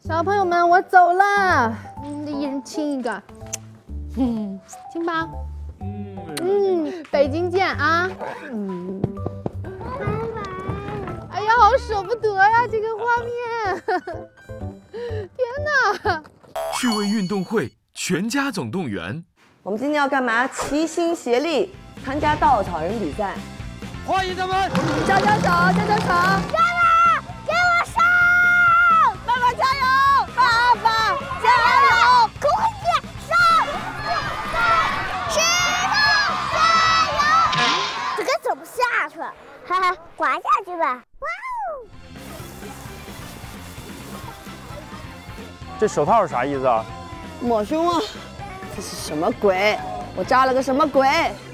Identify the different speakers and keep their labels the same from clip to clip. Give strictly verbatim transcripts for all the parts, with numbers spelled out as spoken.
Speaker 1: 小朋友们，我走了，你们得一人亲一个。嗯，亲吧。嗯嗯，北京见啊。嗯。拜拜。哎呀，好舍不得呀，这个画面。天哪！
Speaker 2: 趣味运动会，全家总动员。
Speaker 3: 我们今天要干嘛？齐心协力参加稻草人比赛。
Speaker 4: 欢迎他们！
Speaker 3: 加加手，加加手！
Speaker 5: 加油！给我上！
Speaker 3: 爸爸加油！爸爸加油！
Speaker 5: 恭喜上！石头加油！这个走不下去，哈哈，滑下去吧！哇哦！
Speaker 4: 这手套是啥意思啊？
Speaker 3: 抹胸啊！这是什么鬼？我扎了个什么鬼？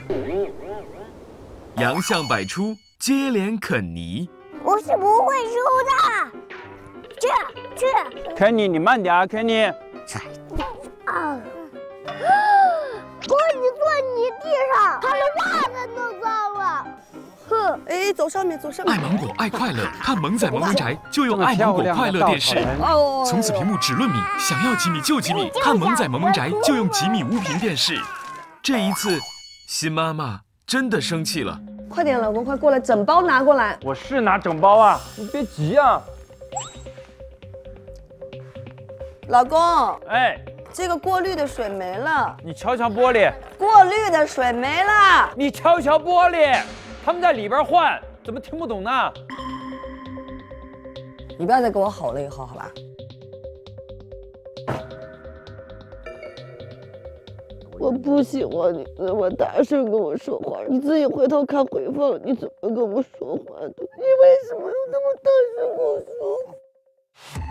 Speaker 2: 洋相百出，接连肯尼。
Speaker 5: 我是不会输的。这这。
Speaker 4: 肯尼，你慢点啊，肯尼。
Speaker 5: 啊！哥，你坐泥地上，他的袜子弄脏了。哼！
Speaker 3: 哎，走上面，走上面。
Speaker 2: 爱芒果，爱快乐，看萌仔萌萌宅就用爱芒果快乐电视。
Speaker 3: 哦，
Speaker 2: 从此屏幕只论米，想要几米就几米，看萌仔萌萌宅就用几米无屏电视。这一次，新妈妈真的生气了。
Speaker 3: 快点，老公，快过来，整包拿过来。
Speaker 4: 我是拿整包啊，你别急啊。
Speaker 3: 老公，
Speaker 4: 哎，
Speaker 3: 这个过滤的水没了。
Speaker 4: 你瞧瞧玻璃。
Speaker 3: 过滤的水没了。
Speaker 4: 你瞧瞧玻璃，他们在里边换，怎么听不懂呢？
Speaker 3: 你不要再给我吼了，以后好吧？我不喜欢你这么大声跟我说话，你自己回头看回放，你怎么跟我说话的？你为什么要那么大声跟我说话？